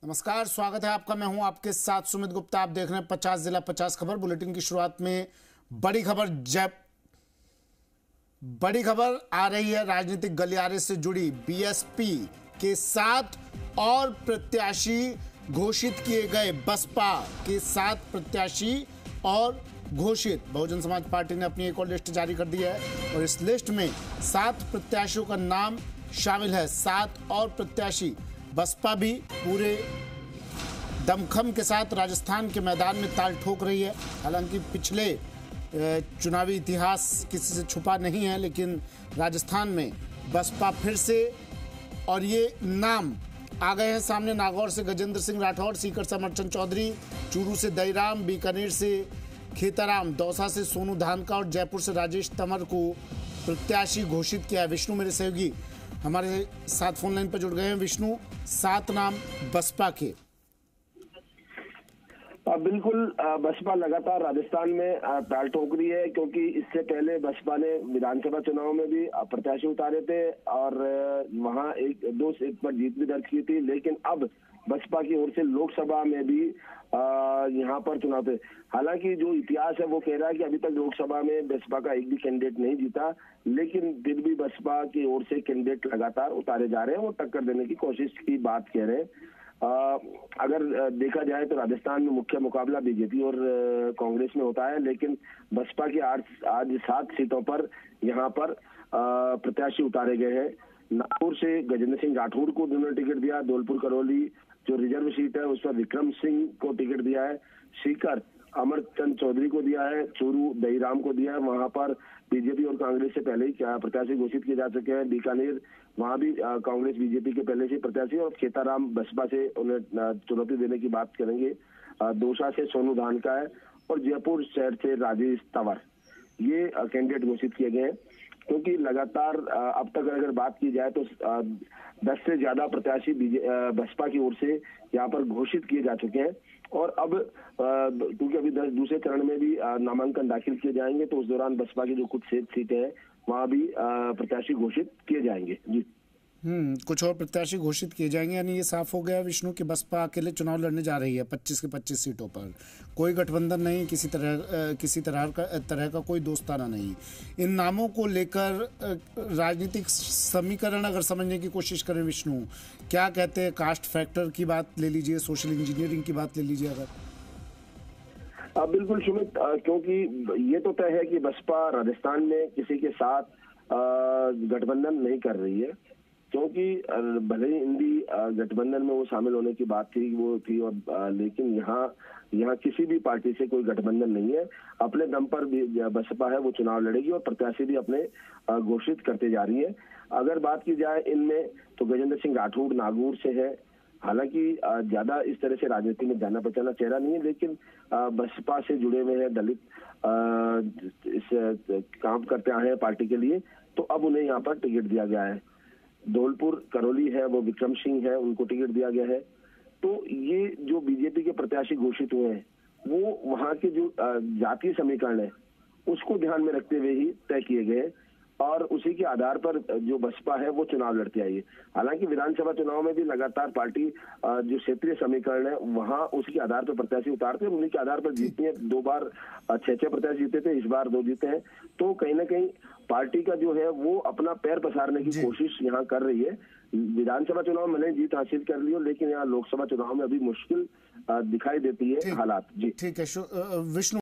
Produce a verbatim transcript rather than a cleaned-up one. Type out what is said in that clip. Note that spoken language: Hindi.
नमस्कार, स्वागत है आपका। मैं हूं आपके साथ सुमित गुप्ता। आप देख रहे हैं पचास जिला पचास खबर। बुलेटिन की शुरुआत में बड़ी खबर जय बड़ी खबर आ रही है राजनीतिक गलियारे से जुड़ी। बीएसपी के सात और प्रत्याशी घोषित किए गए। बसपा के सात प्रत्याशी और घोषित। बहुजन समाज पार्टी ने अपनी एक और लिस्ट जारी कर दी है और इस लिस्ट में सात प्रत्याशियों का नाम शामिल है। सात और प्रत्याशी। बसपा भी पूरे दमखम के साथ राजस्थान के मैदान में ताल ठोक रही है। हालांकि पिछले चुनावी इतिहास किसी से छुपा नहीं है, लेकिन राजस्थान में बसपा फिर से, और ये नाम आ गए हैं सामने। नागौर से गजेंद्र सिंह राठौर, सीकर से अमरचंद चौधरी, चूरू से दईराम, बीकानेर से खेताराम, दौसा से सोनू धानका और जयपुर से राजेश तंवर को प्रत्याशी घोषित किया है। विष्णु मेरे सहयोगी हमारे साथ फोन लाइन पर जुड़ गए हैं। विष्णु, सात नाम बसपा के। बिल्कुल, बसपा लगातार राजस्थान में ताल ठोक रही है, क्योंकि इससे पहले बसपा ने विधानसभा चुनाव में भी प्रत्याशी उतारे थे और वहां एक दो सीट पर जीत भी दर्ज की थी। लेकिन अब बसपा की ओर से लोकसभा में भी यहाँ पर चुनाव थे। हालांकि जो इतिहास है वो कह रहा है कि अभी तक लोकसभा में बसपा का एक भी कैंडिडेट नहीं जीता, लेकिन फिर भी बसपा की ओर से कैंडिडेट लगातार उतारे जा रहे हैं। वो टक्कर देने की कोशिश की बात कह रहे हैं। आ, अगर देखा जाए तो राजस्थान में मुख्य मुकाबला बीजेपी और कांग्रेस में होता है, लेकिन बसपा की आज आज सात सीटों पर यहाँ पर प्रत्याशी उतारे गए हैं। नागौर से गजेंद्र सिंह राठौर को उन्होंने टिकट दिया। धौलपुर करौली जो रिजर्व सीट है उस पर विक्रम सिंह को टिकट दिया है। सीकर अमरचंद चौधरी को दिया है। चूरू दईराम को दिया है। वहां पर बीजेपी और कांग्रेस से पहले ही प्रत्याशी घोषित किए जा चुके हैं। बीकानेर वहां भी कांग्रेस बीजेपी के पहले से प्रत्याशी, और खेताराम बसपा से उन्हें चुनौती देने की बात करेंगे। दौसा से सोनू धानका है और जयपुर शहर से राजेश तंवर, ये कैंडिडेट घोषित किए गए हैं। क्योंकि लगातार अब तक अगर बात की जाए तो दस से ज्यादा प्रत्याशी बसपा की ओर से यहाँ पर घोषित किए जा चुके हैं। और अब क्योंकि अभी दूसरे चरण में भी नामांकन दाखिल किए जाएंगे, तो उस दौरान बसपा की जो कुछ सीटें हैं वहां भी प्रत्याशी घोषित किए जाएंगे। जी हम्म कुछ और प्रत्याशी घोषित किए जाएंगे। यानी ये साफ हो गया विष्णु कि बसपा अकेले चुनाव लड़ने जा रही है पच्चीस के पच्चीस सीटों पर। कोई गठबंधन नहीं, किसी तरह किसी तरह का तरह का कोई दोस्ताना नहीं। इन नामों को लेकर राजनीतिक समीकरण अगर समझने की कोशिश करें विष्णु, क्या कहते हैं? कास्ट फैक्टर की बात ले लीजिए, सोशल इंजीनियरिंग की बात ले लीजिए अगर। बिल्कुल सुमित, क्योंकि ये तो तय है कि बसपा राजस्थान में किसी के साथ गठबंधन नहीं कर रही है, क्योंकि भले ही हिंदी गठबंधन में वो शामिल होने की बात थी वो थी और लेकिन यहाँ यहाँ किसी भी पार्टी से कोई गठबंधन नहीं है। अपने दम पर भी बसपा है वो चुनाव लड़ेगी और प्रत्याशी भी अपने घोषित करते जा रही है। अगर बात की जाए इनमें तो गजेंद्र सिंह राठौर नागौर से है। हालांकि ज्यादा इस तरह से राजनीति में जाना पहचाना चेहरा नहीं है, लेकिन बसपा से जुड़े हुए हैं, दलित इस काम करते आए हैं पार्टी के लिए, तो अब उन्हें यहाँ पर टिकट दिया गया है। धौलपुर करौली है वो विक्रम सिंह है, उनको टिकट दिया गया है। तो ये जो बीजेपी के प्रत्याशी घोषित हुए हैं वो वहां के जो जातीय समीकरण है उसको ध्यान में रखते हुए ही तय किए गए और उसी के आधार पर जो बसपा है वो चुनाव लड़ती आई है। हालांकि विधानसभा चुनाव में भी लगातार पार्टी जो क्षेत्रीय समीकरण है वहां उसके आधार पर प्रत्याशी उतारते हैं, उन्हीं के आधार पर जीतती है। दो बार छह छह प्रत्याशी जीते थे, इस बार दो जीते हैं। तो कहीं ना कहीं पार्टी का जो है वो अपना पैर पसारने की कोशिश यहाँ कर रही है। विधानसभा चुनाव में नहीं जीत हासिल कर ली हो, लेकिन यहाँ लोकसभा चुनाव में अभी मुश्किल दिखाई देती है हालात। जी ठीक है विष्णु।